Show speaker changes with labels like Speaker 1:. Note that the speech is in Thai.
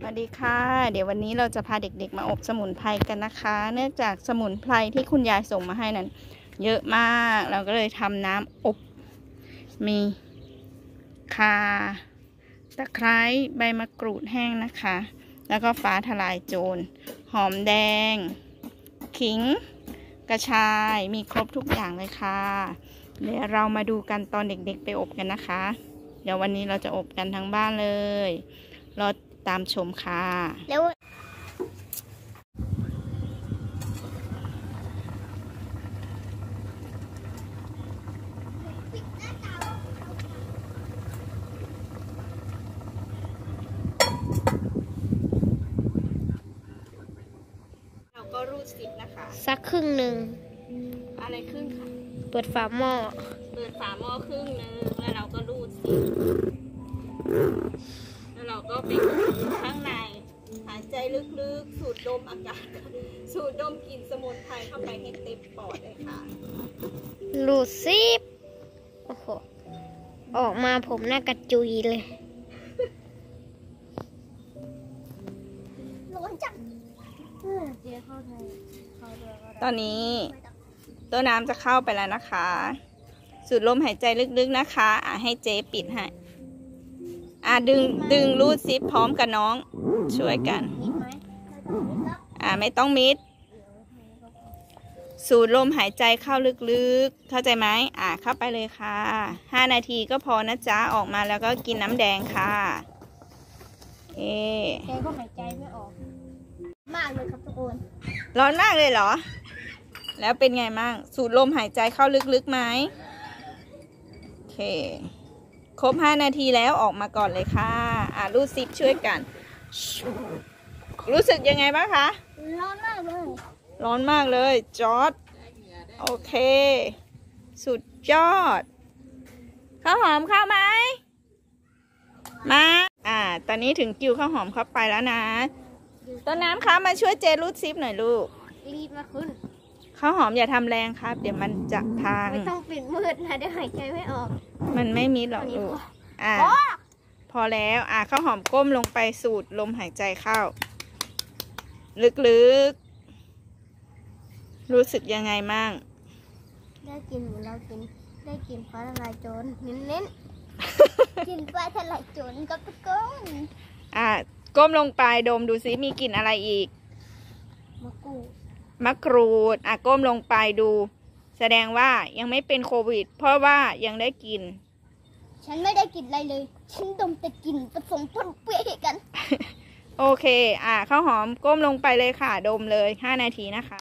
Speaker 1: วัสดีค่ะเดี๋ยววันนี้เราจะพาเด็กๆมาอบสมุนไพรกันนะคะ เนื่องจากสมุนไพรที่คุณยายส่งมาให้นั้นเยอะมากเราก็เลยทำน้ำอบมีข่าตะไคร้ใบมะกรูดแห้งนะคะแล้วก็ฟ้าทลายโจรหอมแดงขิงกระชายมีครบทุกอย่างเลยค่ะเดี๋ยวเรามาดูกันตอนเด็กๆไปอบกันนะคะเดี๋ยววันนี้เราจะอบกันทั้งบ้านเลยรอตามชมค่ะแล้วเราก็รูดซิปนะคะ
Speaker 2: สักครึ่งหนึ่ง
Speaker 1: อะไรครึ่งค่ะ
Speaker 2: เปิดฝาหม้อ
Speaker 1: ครึ่งหนึ่งแล้วเราก็รูดซิปแล้วเราก็ไปข้างในหายใจลึกๆสูดดมอากาศสูดดมกลิ่นสมุนไพรเข้าไปให้เต็มปอดเลยค่ะ
Speaker 2: รูดซิปโอ้โหออกมาผมหน้ากระจุยเลยร้อนจัง
Speaker 1: ตอนนี้ตัวน้ำจะเข้าไปแล้วนะคะสูดลมหายใจลึกๆนะคะให้เจ๊ปิดให้ดึงรูดซิปพร้อมกับน้องช่วยกันไม่ต้องมิดสูดลมหายใจเข้าลึกๆเข้าใจไหมเข้าไปเลยค่ะ5 นาทีก็พอนะจ๊ะออกมาแล้วก็กินน้ำแดงค่ะ
Speaker 2: แกก็หายใจไม่ออกมากเลยครับทุกคน
Speaker 1: ร้อนมากเลยเหรอแล้วเป็นไงมั่งสูดลมหายใจเข้าลึกๆไหมโอเคครบ5 นาทีแล้วออกมาก่อนเลยค่ะรูดซิปช่วยกันรู้สึกยังไงบ้างคะ
Speaker 2: ร้อนมากเลย
Speaker 1: ร้อนมากเลยจอร์จโอเคสุดยอดข้าวหอมเข้าไหมมาตอนนี้ถึงคิวข้าวหอมเข้าไปแล้วนะต้นน้ำคะมาช่วยเจรูดซิปหน่อยลูก
Speaker 2: รีบมาขึ้น
Speaker 1: ข้าวหอมอย่าทำแรงครับเดี๋ยวมันจะพัง
Speaker 2: ไม่ต้องปิดมืดนะเดี๋ยวหายใจไม่ออก
Speaker 1: มันไม่มิดหรอกลูกพอแล้วข้าวหอมก้มลงไปสูดลมหายใจเข้าลึกๆรู้สึกยังไงมั่ง
Speaker 2: ได้กินเหมือนเรากินได้กินฟ้าทลายโจรเน้นกินฟ้าทลายโจรก็ทุกคน
Speaker 1: ก้มลงไปดมดูซิมีกลิ่นอะไรอีก
Speaker 2: มะกรูด
Speaker 1: ก้มลงไปดูแสดงว่ายังไม่เป็นโควิดเพราะว่ายังได้กิน
Speaker 2: ฉันไม่ได้กินอะไรเลยฉันดมแต่กลิ่นผสมปนเปื้อนกัน
Speaker 1: โอเคข้าวหอมก้มลงไปเลยค่ะดมเลย5 นาทีนะคะ